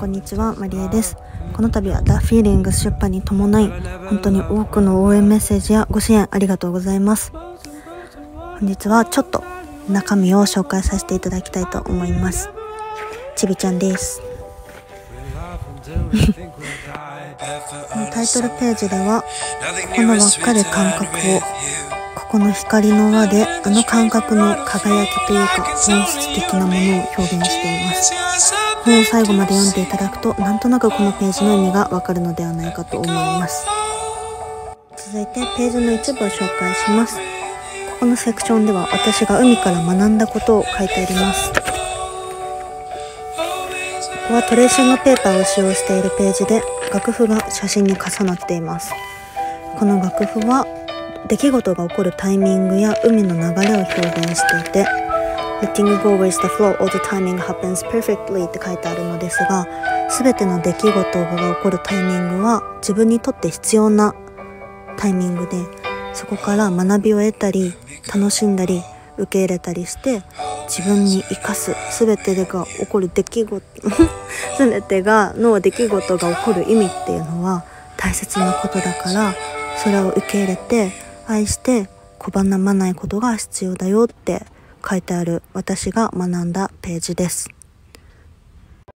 んにちは、マリエです。この度は The Feelings 出版に伴い、本当に多くの応援メッセージやご支援ありがとうございます。本日はちょっと中身を紹介させていただきたいと思います。ちびちゃんです。タイトルページでは、ここの輪っかで感覚を、ここの光の輪であの感覚の輝きというか本質的なものを表現しています。本を最後まで読んでいただくと、なんとなくこのページの意味がわかるのではないかと思います。続いてページの一部を紹介します。ここのセクションでは私が海から学んだことを書いてあります。ここはトレーシングペーパーを使用しているページで、楽譜が写真に重なっています。この楽譜は出来事が起こるタイミングや海の流れを表現していて、Letting go with the flow, all the timing happens perfectly って書いてあるのですが、全ての出来事が起こるタイミングは自分にとって必要なタイミングで、そこから学びを得たり楽しんだり受け入れたりして自分に生かす、全てが起こる出来事全ての出来事が起こる意味っていうのは大切なことだから、それを受け入れて愛して拒まないことが必要だよって書いてある私が学んだページです。